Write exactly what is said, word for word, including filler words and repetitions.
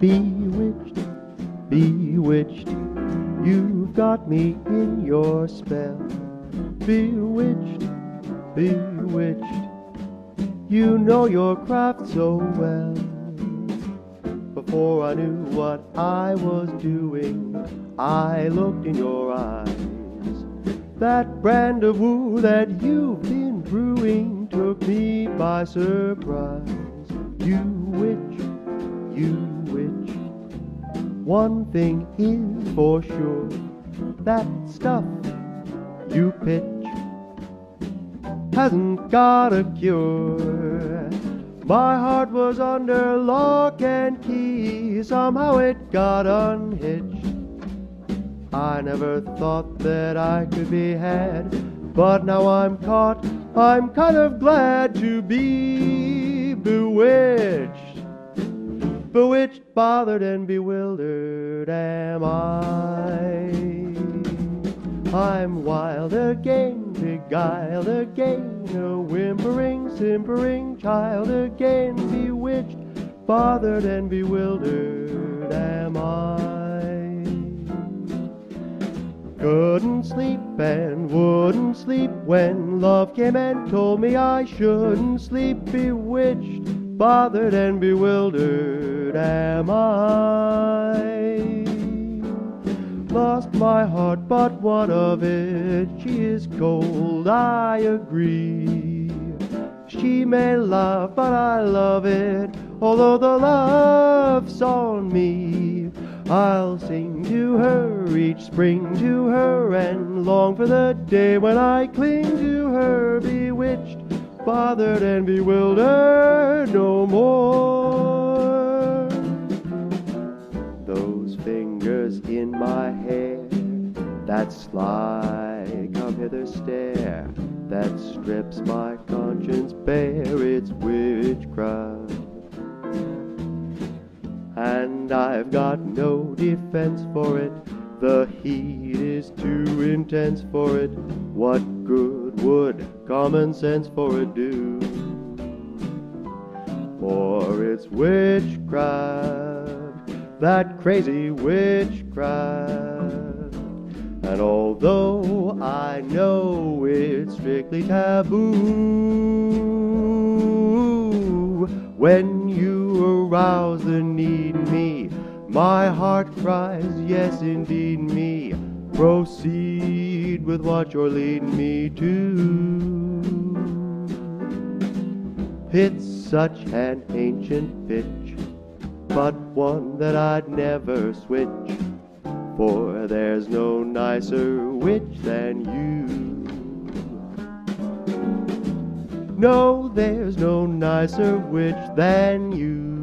Bewitched, bewitched, you've got me in your spell. Bewitched, bewitched, you know your craft so well. Before I knew what I was doing, I looked in your eyes. That brand of woo that you've been brewing took me by surprise. You witch, you witch, one thing is for sure, that stuff you pitch hasn't got a cure. My heart was under lock and key, somehow it got unhitched. I never thought that I could be had, but now I'm caught. I'm kind of glad to be bewitched. Bewitched, bothered, and bewildered am I. I'm wild again, beguiled again, a whimpering, simpering child again. Bewitched, bothered, and bewildered am I. Couldn't sleep and wouldn't sleep when love came and told me I shouldn't sleep. Bewitched, bothered, and bewildered am I. Lost my heart, but what of it? She is cold, I agree. She may love, but I love it, although the love's on me. I'll sing to her each spring to her, and long for the day when I cling to her. Bewitched, bothered, and bewildered no more. Those fingers in my hair, that sly come hither stare, that strips my conscience bare, it's witchcraft. And I've got no defense for it, the heat is too intense for it. What good would common sense for it do? For it's witchcraft, that crazy witchcraft. And although I know it's strictly taboo, when you arouse the need in me, my heart cries, yes indeed me. Proceed with what you're leading me to. It's such an ancient pitch, but one that I'd never switch, for there's no nicer witch than you. No, there's no nicer witch than you.